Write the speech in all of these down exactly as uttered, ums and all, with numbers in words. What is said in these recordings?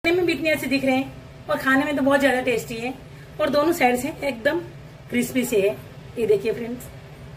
में भी इतने अच्छे दिख रहे हैं और खाने में तो बहुत ज्यादा टेस्टी है और दोनों साइड से एकदम क्रिस्पी से है। ये देखिए फ्रेंड्स।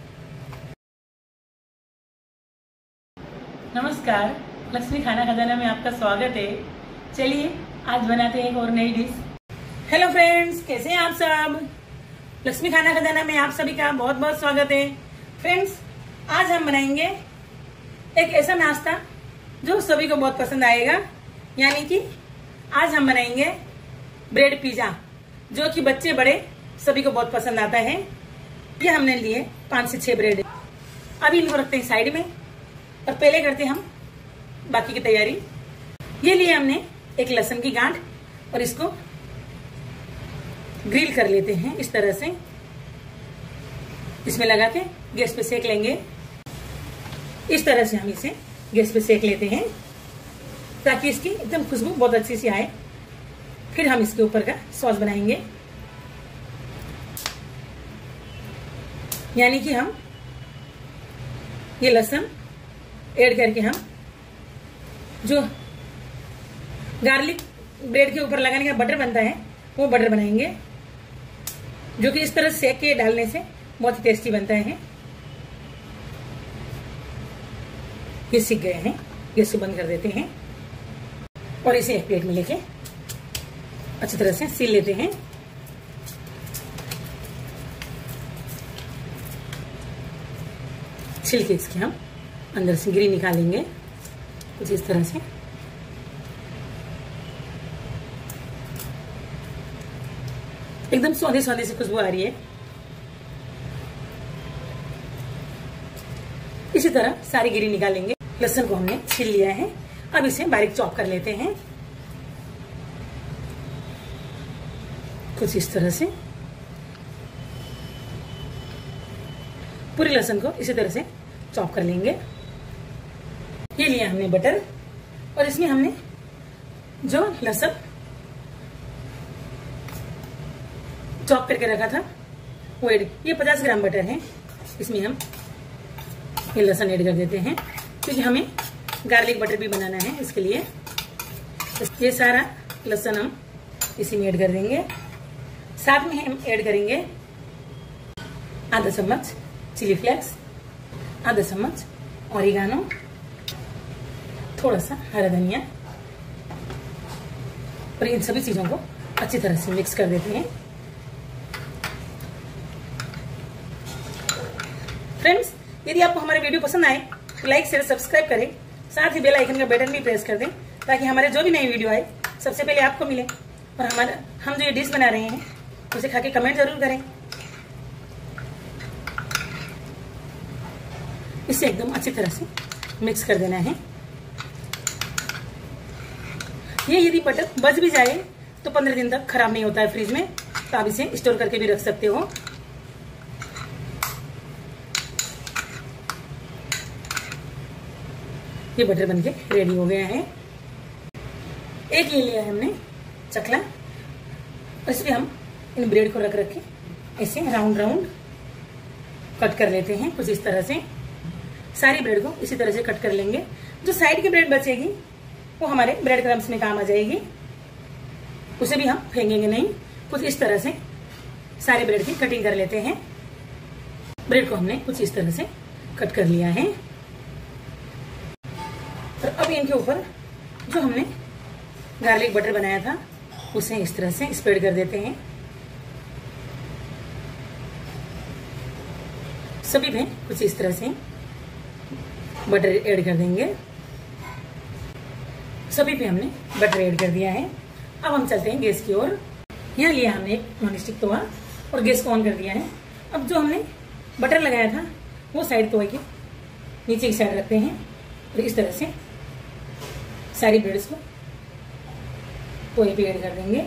नमस्कार, लक्ष्मी खाना खजाना में आपका स्वागत है। चलिए आज बनाते हैं एक और नई डिश। हेलो फ्रेंड्स, कैसे हैं आप सब। लक्ष्मी खाना खजाना में आप सभी का बहुत बहुत स्वागत है। फ्रेंड्स, आज हम बनाएंगे एक ऐसा नाश्ता जो सभी को बहुत पसंद आएगा, यानी कि आज हम बनाएंगे ब्रेड पिज्जा, जो कि बच्चे बड़े सभी को बहुत पसंद आता है। ये हमने लिए पांच से छह ब्रेड। अभी इनको रखते हैं साइड में और पहले करते हैं हम बाकी की तैयारी। ये लिए हमने एक लहसुन की गांठ और इसको ग्रिल कर लेते हैं इस तरह से। इसमें लगा के गैस पे सेक लेंगे। इस तरह से हम इसे गैस पे सेक लेते हैं ताकि इसकी एकदम खुशबू बहुत अच्छी सी आए। फिर हम इसके ऊपर का सॉस बनाएंगे, यानी कि हम ये लहसुन ऐड करके हम जो गार्लिक ब्रेड के ऊपर लगाने का बटर बनता है वो बटर बनाएंगे, जो कि इस तरह सेक के डालने से बहुत ही टेस्टी बनता है। ये सीख गए हैं, गैस को बंद कर देते हैं और इसे एक प्लेट में लेके अच्छी तरह से सील लेते हैं। छिलके इसके हम अंदर से गिरी निकालेंगे कुछ इस तरह से। एकदम स्वादी स्वादी से खुशबू आ रही है। इसी तरह सारी गिरी निकालेंगे। लहसुन को हमने छील लिया है, अब इसे बारीक चॉप कर लेते हैं कुछ इस तरह से। पूरे लहसुन को इसी तरह से चॉप कर लेंगे। ये लिया हमने बटर और इसमें हमने जो लहसुन चॉप करके रखा था वो ऐड। ये पचास ग्राम बटर है, इसमें हम ये लहसुन ऐड कर देते हैं क्योंकि हमें गार्लिक बटर भी बनाना है। इसके लिए ये सारा लहसुन हम इसी में ऐड कर देंगे। साथ में हम ऐड करेंगे आधा चम्मच चिली फ्लेक्स, आधा चम्मच ऑरिगानो, थोड़ा सा हरा धनिया और इन सभी चीजों को अच्छी तरह से मिक्स कर देते हैं। फ्रेंड्स, यदि आपको हमारे वीडियो पसंद आए तो लाइक शेयर सब्सक्राइब करें, साथ ही बेल आइकन का बटन भी प्रेस कर दें ताकि हमारे जो भी नई वीडियो आए सबसे पहले आपको मिले। और हमारा हम जो ये डिश बना रहे हैं उसे खा के कमेंट जरूर करें। इसे एकदम अच्छी तरह से मिक्स कर देना है। ये यदि बटर बच भी जाए तो पंद्रह दिन तक खराब नहीं होता है फ्रिज में, तो आप इसे स्टोर करके भी रख सकते हो। ये बटर बनके रेडी हो गया है। एक ले लिया है हमने चकला, इसमें हम इन ब्रेड को रख रख के ऐसे राउंड राउंड कट कर लेते हैं कुछ इस तरह से। सारी ब्रेड को इसी तरह से कट कर लेंगे। जो साइड की ब्रेड बचेगी वो हमारे ब्रेड क्रम्स में काम आ जाएगी, उसे भी हम फेंकेंगे नहीं। कुछ इस तरह से सारे ब्रेड की कटिंग कर लेते हैं। ब्रेड को हमने कुछ इस तरह से कट कर लिया है और अब इनके ऊपर जो हमने गार्लिक बटर बनाया था उसे इस तरह से स्प्रेड कर देते हैं। सभी में कुछ इस तरह से बटर ऐड कर देंगे। सभी पे हमने बटर ऐड कर दिया है। अब हम चलते हैं गैस की ओर। यहाँ लिया हमने एक नॉनस्टिक तवा और गैस को ऑन कर दिया है। अब जो हमने बटर लगाया था वो साइड तवे के नीचे की साइड रखते हैं और इस तरह से सारी ब्रेड्स को तवे पे ऐड कर देंगे।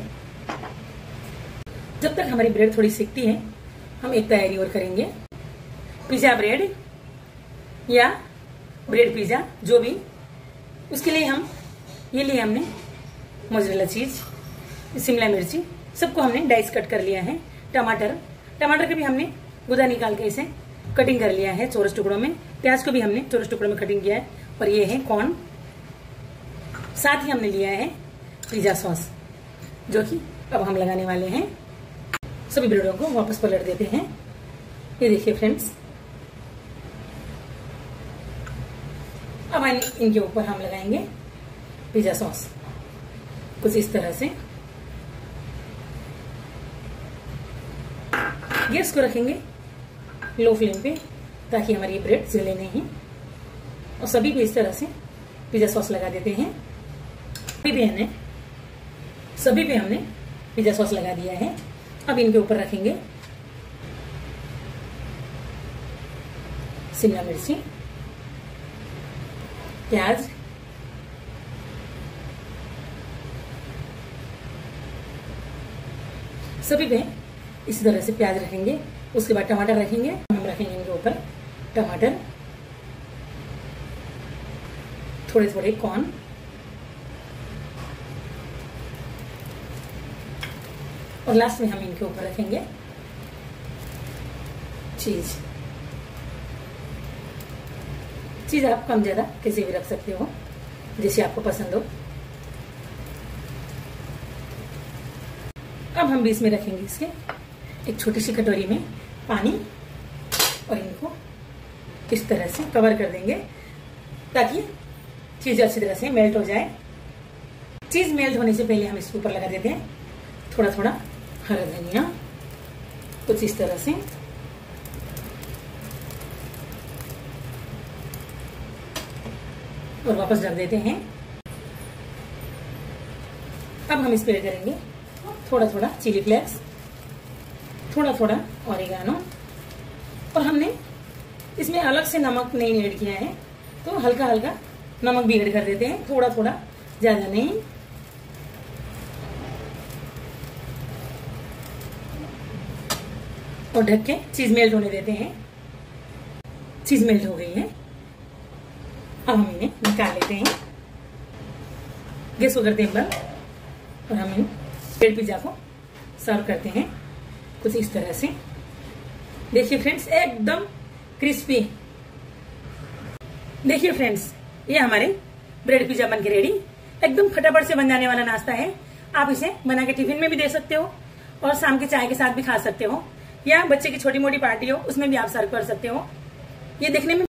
जब तक हमारी ब्रेड थोड़ी सिकती है हम एक तैयारी और करेंगे। पिज्जा ब्रेड या ब्रेड पिज्जा जो भी, उसके लिए हम ये लिए हमने मोज़रेला चीज, शिमला मिर्ची, सबको हमने डाइस कट कर लिया है। टमाटर टमाटर के भी हमने गुदा निकाल के इसे कटिंग कर लिया है चौरस टुकड़ों में। प्याज को भी हमने चौरस टुकड़ों में कटिंग किया है। और ये है कॉर्न। साथ ही हमने लिया है पिज्जा सॉस, जो कि अब हम लगाने वाले हैं। सभी ब्रेडों को वापस पलट देते हैं। ये देखिए फ्रेंड्स, अब इनके ऊपर हम लगाएंगे पिज्जा सॉस कुछ इस तरह से। गैस को रखेंगे लो फ्लेम पे ताकि हमारी ब्रेड जले नहीं, और सभी पे इस तरह से पिज्जा सॉस लगा देते हैं। सभी पे हमने सभी पे हमने पिज्जा सॉस लगा दिया है। अब इनके ऊपर रखेंगे शिमला मिर्ची, प्याज, सभी पे इसी तरह से प्याज रखेंगे। उसके बाद टमाटर रखेंगे। हम रखेंगे इनके ऊपर टमाटर, थोड़े थोड़े कॉर्न, और लास्ट में हम इनके ऊपर रखेंगे चीज। चीज आप कम ज्यादा कैसे भी रख सकते हो, जैसे आपको पसंद हो। अब हम बीच में रखेंगे इसके एक छोटी सी कटोरी में पानी, और इनको इस तरह से कवर कर देंगे ताकि चीज अच्छी तरह से मेल्ट हो जाए। चीज मेल्ट होने से पहले हम इसके ऊपर लगा देते हैं थोड़ा थोड़ा हरा धनिया, कुछ इस तरह से। और वापस ढक देते हैं। अब हम इस पे करेंगे थोड़ा थोड़ा चिली फ्लेक्स, थोड़ा थोड़ा ऑरिगानो, और हमने इसमें अलग से नमक नहीं ऐड किया है, तो हल्का हल्का नमक भी ऐड कर देते हैं, थोड़ा थोड़ा, ज्यादा नहीं। और ढक के चीज मेल्ट होने देते हैं। चीज मेल्ट हो गई है। अब हम इन्हें निकाल लेते हैं। गैस को करते हैं बंद, और हम इन ब्रेड पिज्जा को सर्व करते हैं कुछ इस तरह से। देखिए फ्रेंड्स, एकदम क्रिस्पी। देखिए फ्रेंड्स, ये हमारे ब्रेड पिज्जा बनके रेडी। एकदम फटाफट से बन जाने वाला नाश्ता है। आप इसे बना के टिफिन में भी दे सकते हो, और शाम के चाय के साथ भी खा सकते हो, या बच्चे की छोटी मोटी पार्टी हो उसमें भी आप सर्व कर सकते हो। ये देखने में